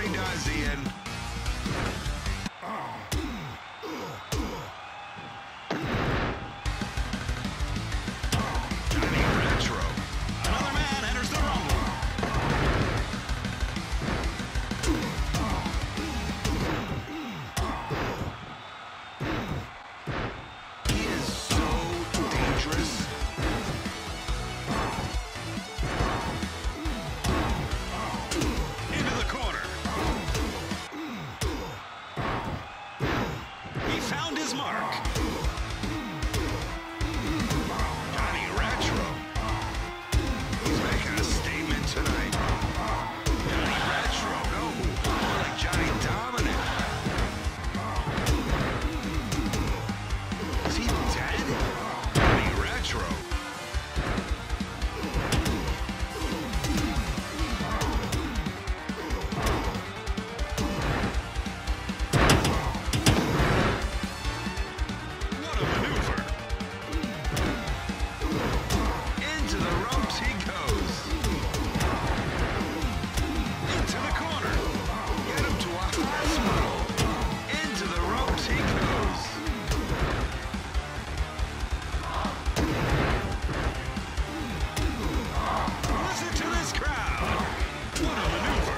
what he does, Ian. Johnny Retro. Another man enters the Rumble. He is so dangerous. Into the corner. He found his mark. Johnny Retro. He's making a statement tonight. Johnny Retro. No, more like Johnny Dominant. Is he dead? Johnny Retro. What a maneuver. Into the ropes he goes. Into the corner. Get him to a hospital. Into the ropes he goes. Listen to this crowd. What a maneuver.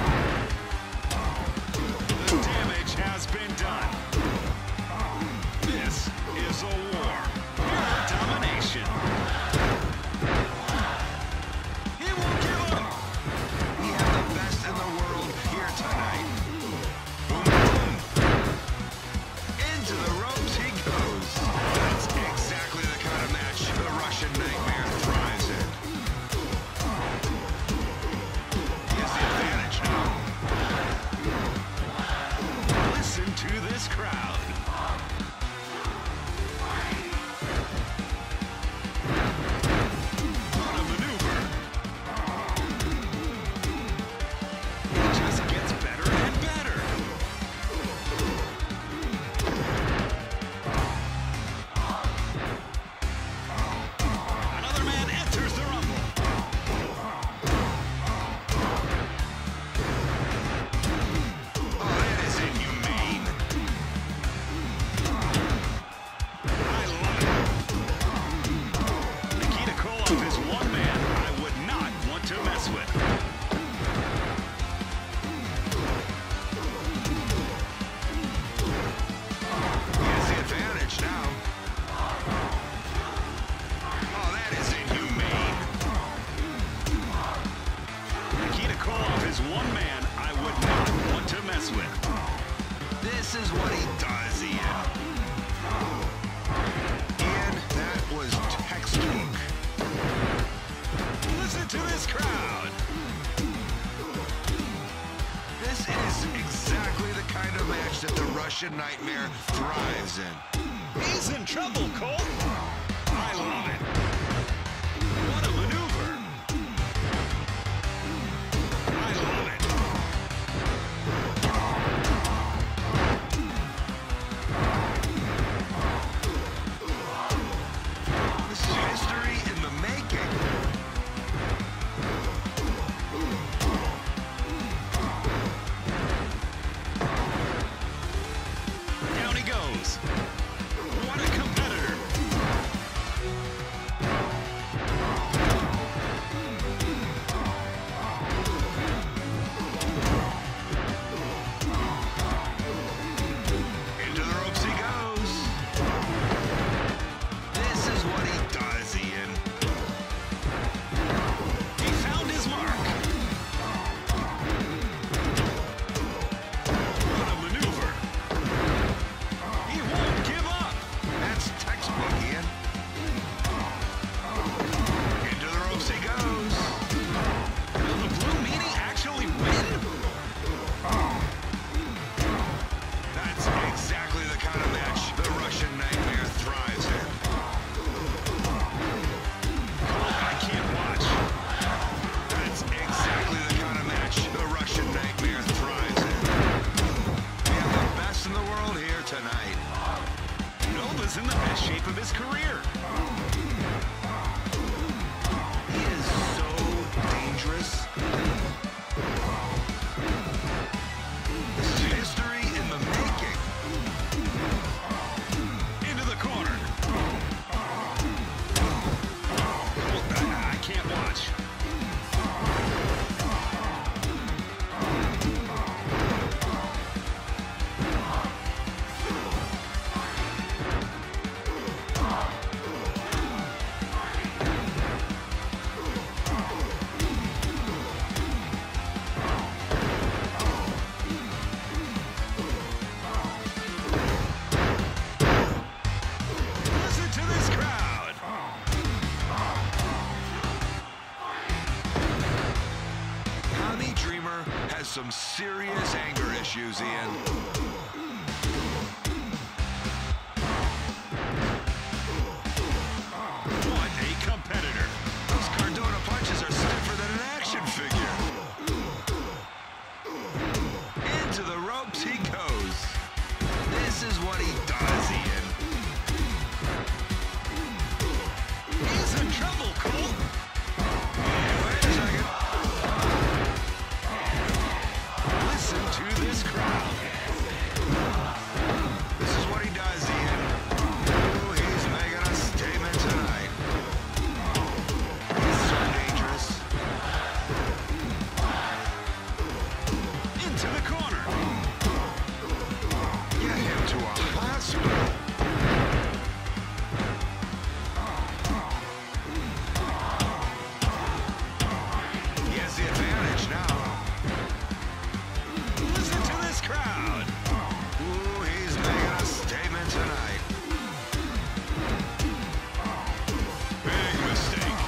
The damage has been done. This is a war. Pure domination. He won't give up. We have the best in the world here tonight. Boom, boom. Into the ropes he goes. That's exactly the kind of match the Russian Nightmare thrives in. He has the advantage now. Listen to this crowd. What a maneuver. It just gets better and better. Another man enters the Rumble. Oh, that is inhumane. I love it. Nikita Koloff is one man I would not want to mess with. He has the advantage now. Oh, that is inhumane. Nikita Koloff is one man I would not want to mess with. This is what he does, Ian. Ian, that was textbook. Listen to this crowd. This is exactly the kind of match that the Russian Nightmare thrives in. He's in trouble, Cole. I love it. What a maneuver. I love it. This is history in the making. Down he goes. What a competitor. Tommy Dreamer has some serious anger issues, Ian. What a competitor. Those Cardona punches are stiffer than an action figure. Into the ropes he goes. This is what he does, Ian. He's in trouble, Cole. Wait a second. Listen to this crowd. This is what he does, Ian. Ooh, he's making a statement tonight. He's so dangerous. Into the corner. Get him to a hospital. He has the advantage now. Listen to this crowd. Ooh, he's making a statement tonight. Big mistake.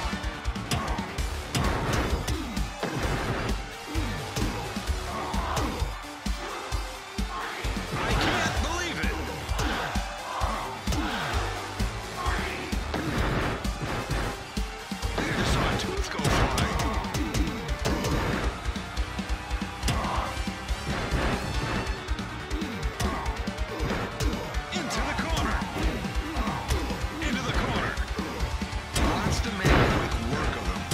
I can't believe it. I just saw a tooth go flying. Into the corner. Into the corner. Wants to make quick work of him.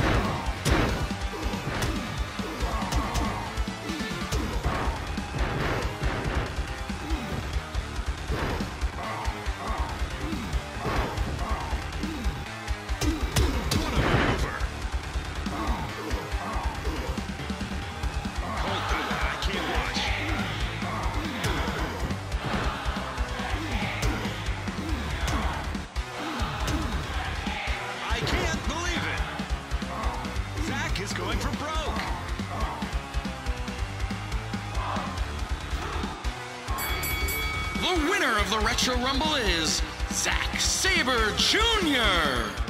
What a maneuver. Colt, I can't watch. I can't believe it. Zach is going for broke. The winner of the Retro Rumble is Zack Sabre Jr.